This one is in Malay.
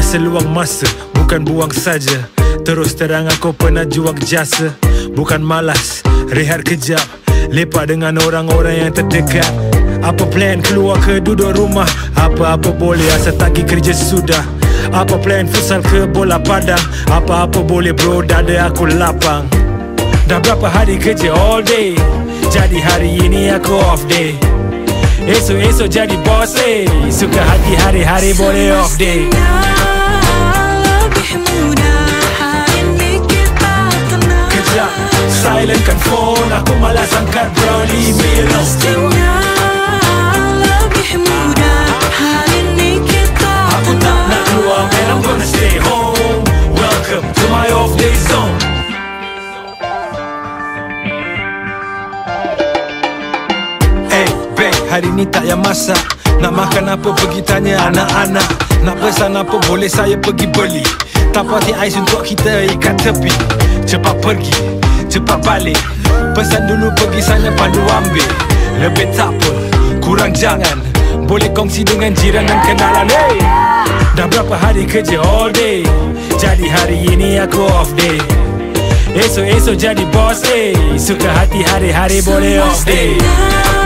seluang masa, bukan buang saja. Terus terang aku pernah jual jasa, bukan malas, rehat kejap, lepak dengan orang-orang yang terdekat. Apa plan keluar ke duduk rumah? Apa-apa boleh asal tagih kerja sudah. Apa plan futsal ke bola padang? Apa-apa boleh bro, dada aku lapang. Dah berapa hari kerja all day, jadi hari ini aku off day. Esok-esok jadi boss suka hati hari-hari boleh off day. Lebih mudah hari ini kita tenang. Kejap, silentkan phone, aku malas angkat bro, leave me alone. Mestinya lebih mudah hari ini kita Aku tak nak keluar man, I'm gonna stay home. Welcome to my off day zone. Hari ni tak payah masak, nak makan apa pergi tanya anak-anak. Nak pesan apa boleh saya pergi beli. Tak pati ais untuk kita ikat tepi. Cepat pergi, cepat balik. Pesan dulu pergi sana pandu ambil. Lebih tak apa, kurang jangan. Boleh kongsi dengan jiran dan kenalan. Hey! Dah berapa hari kerja all day, jadi hari ini aku off day. Esok-esok jadi boss suka hati hari-hari boleh off day.